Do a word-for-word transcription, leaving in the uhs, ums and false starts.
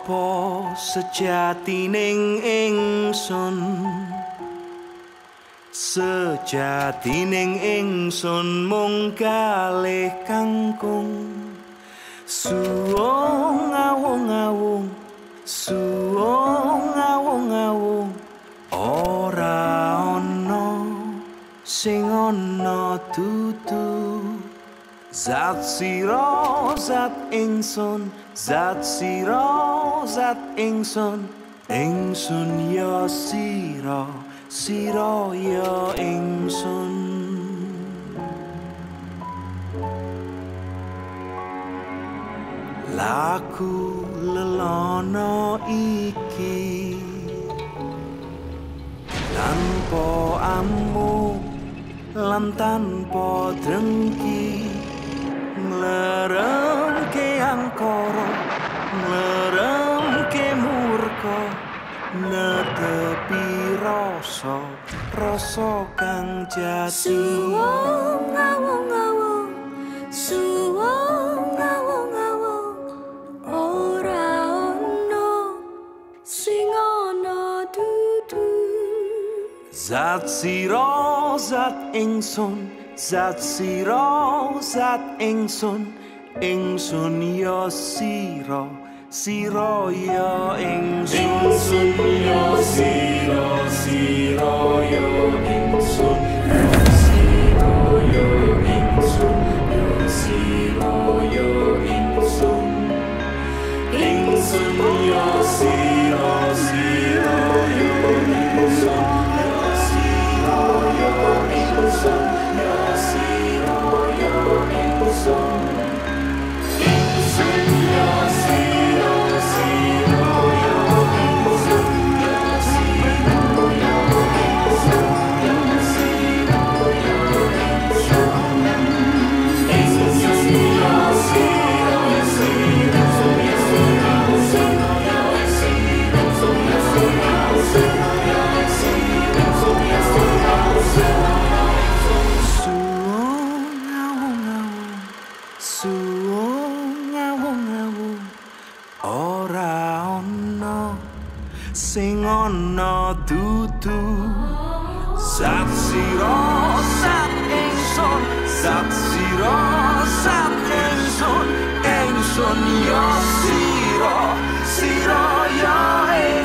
Sapa sejatining ingsun Sejatining ingsun mung kalih kangkung Suwung ngawung-ngawung Suwung ngawung-ngawung Ora ana sing ana dudu Zat sira zat ingsun Zat sira zat ingsun Ingsun ya sira Sira ya ingsun Laku lelono iki Tanpa amu lan tanpa drengki Ngleremke angkara Ngleremke murka Netepi rasa Rasa kang jati Suwung ngawung-ngawung Suwung ngawung-ngawung Ora ana sing ana dudu Zat sira zat ingsun Zat sira zat ingsun Ingsun ya sira Sira ya ingsun Ingsun ya sira sira ya ingsun Sira ya ingsun Sira ya ingsun Ingsun ya sira sira ya ingsun Sira ya ingsun Sira ya ingsun Ingsun ya sira sira ya ingsun Sira ya ingsun Sira ya ingsun Ingsun ya sira sira Suwung ngawung-ngawung Ora ana sing ana dudu Zat sira zat ingsun Zat sira zat ingsun Ingsun ya sira Sira ya